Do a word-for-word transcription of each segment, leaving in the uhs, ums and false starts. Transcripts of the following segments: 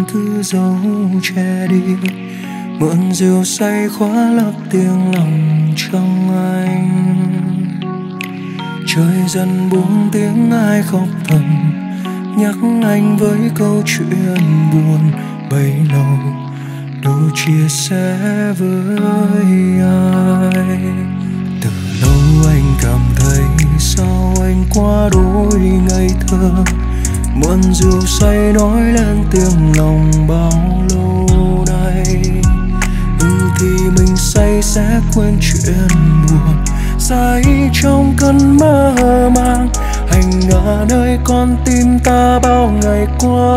cứ giấu che đi, mượn rượu say khóa lấp tiếng lòng trong anh. Trời dần buông tiếng ai khóc thầm, nhắc anh với câu chuyện buồn bấy lâu đâu chia sẻ với ai. Từ lâu anh cảm thấy sao anh quá đỗi ngây thơ, mượn rượu say nói lên tiếng lòng bao lâu nay. Ừ thì mình say sẽ quên chuyện buồn, say trong cơn mơ màng, hành ngả nơi con tim ta bao ngày qua.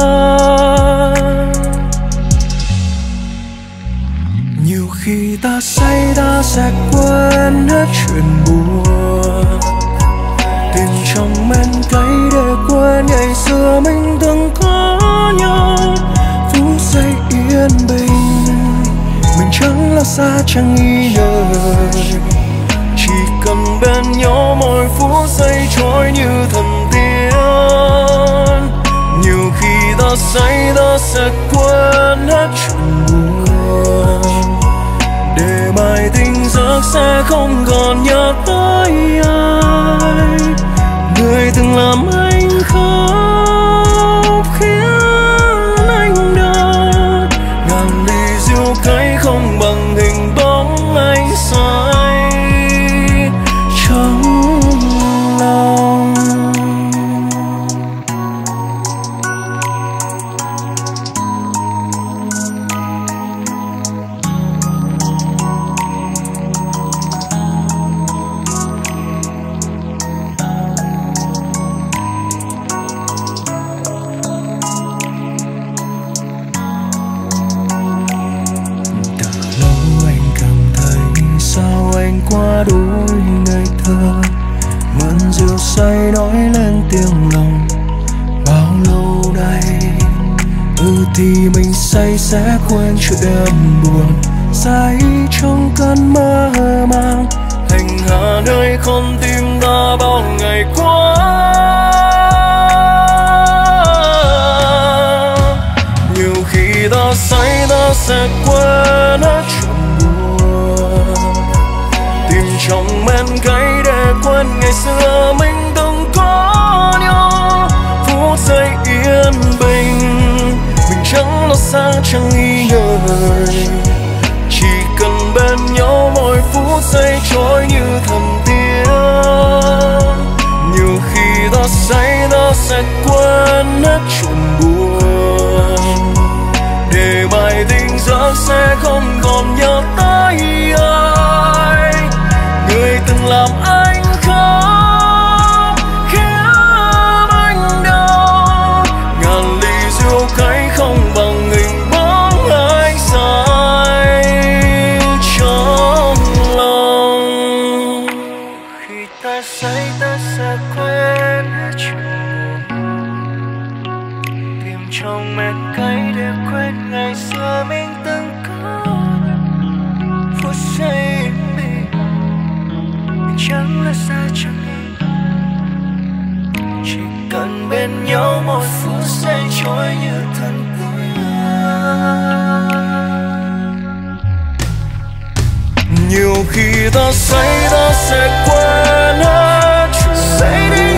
Nhiều khi ta say ta sẽ quên hết chuyện buồn, tìm trong men cay để quên ngày xưa mình từng có nhau. Phút giây yên bình, mình chẳng là xa chẳng nghi ngờ, chỉ cần bên nhau mỗi phút giây trôi như thần tiên. Nhiều khi ta say ta sẽ quên hết chuyện buồn, để mai tỉnh giấc sẽ không còn nhớ tới ai, người từng làm anh khóc khiến anh đau. Ngàn ly rượu cay không bằng hình bóng anh say trong lòng. Quá đôi ngây thơ, mượn rượu say nói lên tiếng lòng bao lâu nay. Ừ thì mình say sẽ quên chuyện buồn, say trong cơn mơ màng, hành hạ nơi con tim ta bao ngày qua. Nhiều khi ta say ta sẽ quên hết chuyện buồn, tìm trong men cay để quên ngày xưa mình từng có nhau. Phút giây yên bình, mình chẳng lo xa chẳng nghi ngờ, chỉ cần bên nhau mỗi phút giây trôi như thần tiên. Nhiều khi ta say ta sẽ quên hết chuyện buồn, để mai tỉnh giấc sẽ không còn nhớ tới ai, người từng làm anh khóc khiến anh đau. Ngàn ly rượu cay không bằng hình bóng anh say trong lòng. Khi ta say ta sẽ quên hết chuyện buồn, tìm trong men cay để quên ngày xưa mình từng có. Phút giây chẳng là xa chẳng nghi, chỉ cần bên nhau một phút giây trôi như thần tiên. Nhiều khi ta say ta sẽ quên hết chuyện. Say đi